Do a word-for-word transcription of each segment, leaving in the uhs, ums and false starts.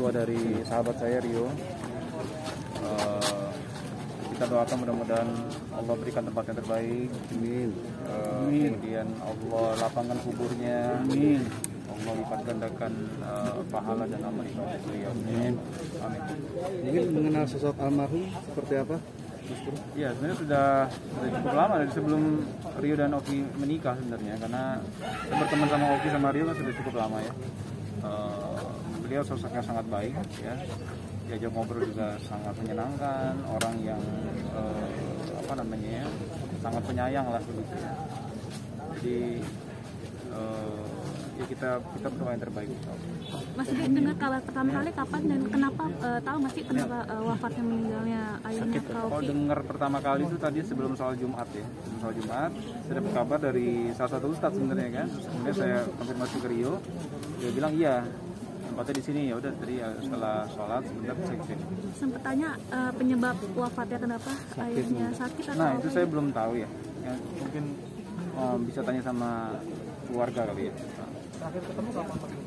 doa dari sahabat saya Rio. Uh, kita doakan mudah-mudahan Allah berikan tempat yang terbaik. Amin. Uh, kemudian Allah lapangkan kuburnya. Amin. Allah lipat gandakan uh, pahala dan amal ibadah beliau. Amin. Amin. Mungkin mengenal sosok almarhum seperti apa? Ya, sebenarnya sudah, sudah cukup lama dari sebelum Rio dan Oki menikah sebenarnya, karena saya berteman sama Oki sama Rio kan sudah cukup lama ya. Uh, beliau sosoknya sangat baik ya, diajak ngobrol juga sangat menyenangkan, orang yang uh, apa namanya ya, sangat penyayang lah begitu ya. Jadi uh, ya kita kita berdoa yang terbaik. Mas Edi dengar kabar pertama kali kapan dan kenapa uh, tahu masih kenapa uh, wafatnya meninggalnya ayahnya Kak Oki? Kalau dengar pertama kali itu tadi sebelum sholat Jumat ya, sebelum sholat Jumat saya dapat kabar dari salah satu ustadz sebenarnya kan. Terus kemudian saya konfirmasi ke Rio, dia bilang iya tempatnya di sini. Ya udah tadi ya, setelah sholat sebentar saya kesini. Sempat tanya uh, penyebab wafatnya kenapa sakit, ayahnya sakit atau nah itu saya belum tahu ya, ya mungkin um, bisa tanya sama keluarga kali ya. Terakhir ketemu kapan Pak?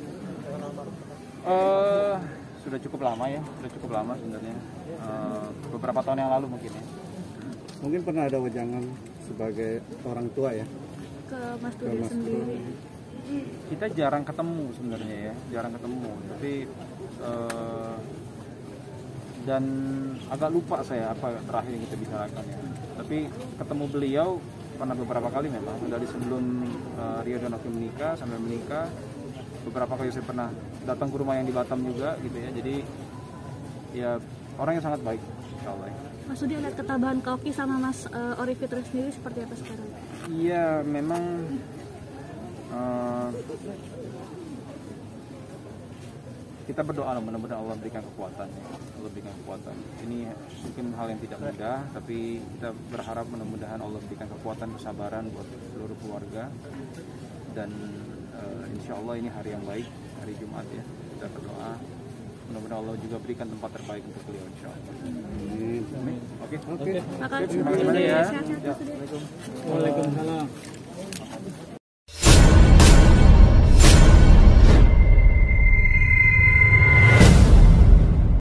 Uh, sudah cukup lama ya, sudah cukup lama sebenarnya. Uh, beberapa tahun yang lalu mungkin ya. Mungkin pernah ada wejangan sebagai orang tua ya? Ke Mas Dudi sendiri. Kita jarang ketemu sebenarnya ya, jarang ketemu. Tapi uh, dan agak lupa saya apa terakhir yang kita bicarakan ya. Tapi ketemu beliau pernah beberapa kali memang, dari sebelum uh, Rio dan Oki menikah sampai menikah. Beberapa kali saya pernah datang ke rumah yang di Batam juga gitu ya. Jadi ya orang yang sangat baik, insya Allah. Mas Dudi lihat ketabahan Kak Oki sama Mas uh, Ori Fitri sendiri seperti apa sekarang? Iya memang uh, kita berdoa mudah-mudahan Allah berikan kekuatan ya. Allah berikan kekuatan. Ini mungkin hal yang tidak mudah, tapi kita berharap mudah-mudahan Allah berikan kekuatan, kesabaran buat seluruh keluarga. Dan uh, insya Allah ini hari yang baik, hari Jumat ya. Kita berdoa mudah-mudahan Allah juga berikan tempat terbaik untuk beliau, insya Allah. Amin. Oke. Oke. Makasih. Terima kasih ya. Sehat-sehat, Mas Dudi. Waalaikumsalam.